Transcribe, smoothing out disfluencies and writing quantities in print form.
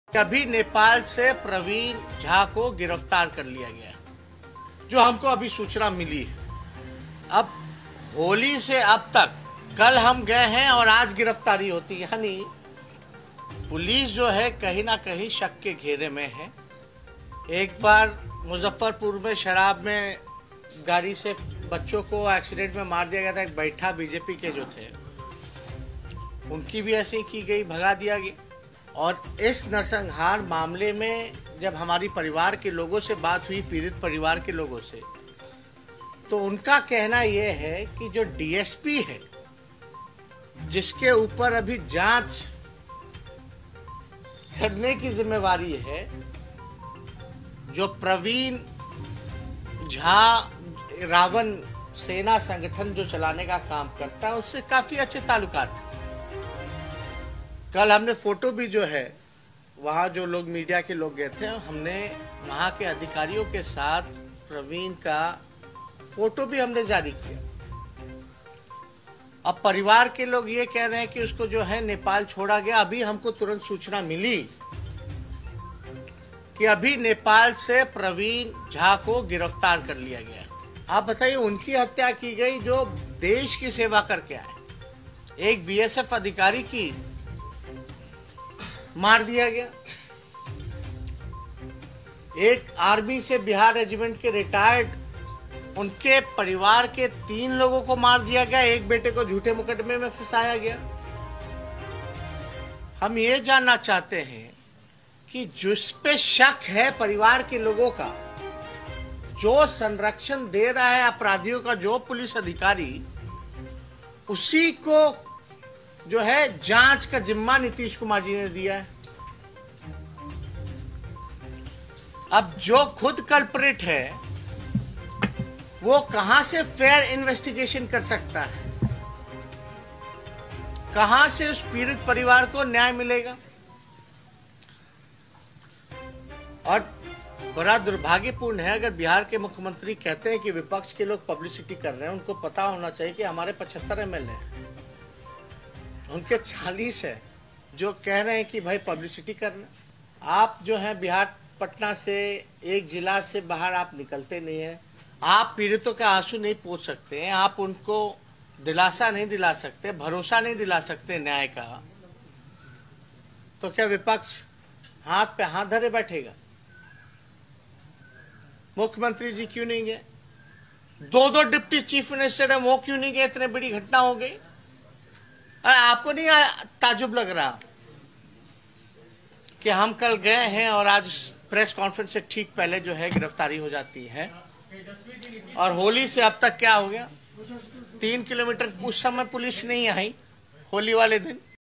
कभी नेपाल से प्रवीण झा को गिरफ्तार कर लिया गया, जो हमको अभी सूचना मिली है। अब होली से अब तक कल हम गए हैं और आज गिरफ्तारी होती है, यानी पुलिस जो है कहीं ना कहीं शक के घेरे में है। एक बार मुजफ्फरपुर में शराब में गाड़ी से बच्चों को एक्सीडेंट में मार दिया गया था। एक बैठा बीजेपी के जो थे उनकी भी ऐसे ही की गई, भगा दिया गया। और इस नरसंहार मामले में जब हमारी परिवार के लोगों से बात हुई, पीड़ित परिवार के लोगों से, तो उनका कहना यह है कि जो डीएसपी है जिसके ऊपर अभी जांच करने की जिम्मेवारी है, जो प्रवीण झा रावण सेना संगठन जो चलाने का काम करता है, उससे काफी अच्छे ताल्लुकात थे। कल हमने फोटो भी जो है, वहाँ जो लोग मीडिया के लोग गए थे, हमने वहाँ के अधिकारियों के साथ प्रवीण का फोटो भी हमने जारी किया। अब परिवार के लोग ये कह रहे हैं कि उसको जो है नेपाल छोड़ा गया। अभी हमको तुरंत सूचना मिली कि अभी नेपाल से प्रवीण झा को गिरफ्तार कर लिया गया। आप बताइए, उनकी हत्या की गई जो देश की सेवा करके आए। एक बीएसएफ अधिकारी की मार दिया गया, एक आर्मी से बिहार रेजिमेंट के रिटायर्ड उनके परिवार के 3 लोगों को मार दिया गया, एक बेटे को झूठे मुकदमे में फंसाया गया। हम ये जानना चाहते हैं कि जिस पे शक है परिवार के लोगों का, जो संरक्षण दे रहा है अपराधियों का, जो पुलिस अधिकारी, उसी को जो है जांच का जिम्मा नीतीश कुमार जी ने दिया है। अब जो खुद कल्प्रिट है वो कहां से फेयर इन्वेस्टिगेशन कर सकता है, कहां से उस पीड़ित परिवार को न्याय मिलेगा। और बड़ा दुर्भाग्यपूर्ण है, अगर बिहार के मुख्यमंत्री कहते हैं कि विपक्ष के लोग पब्लिसिटी कर रहे हैं, उनको पता होना चाहिए कि हमारे 75 एमएलए हैं, उनके 40 है जो कह रहे हैं कि भाई पब्लिसिटी करना। आप जो है बिहार पटना से एक जिला से बाहर आप निकलते नहीं हैं, आप पीड़ितों के आंसू नहीं पोंछ सकते हैं, आप उनको दिलासा नहीं दिला सकते, भरोसा नहीं दिला सकते न्याय का, तो क्या विपक्ष हाथ पे हाथ धरे बैठेगा? मुख्यमंत्री जी क्यों नहीं गए? 2 डिप्टी चीफ मिनिस्टर है, वो क्यों नहीं गए? इतने बड़ी घटना हो गई। अरे आपको नहीं ताजुब लग रहा कि हम कल गए हैं और आज प्रेस कॉन्फ्रेंस से ठीक पहले जो है गिरफ्तारी हो जाती है? और होली से अब तक क्या हो गया? 3 किलोमीटर उस समय पुलिस नहीं आई होली वाले दिन।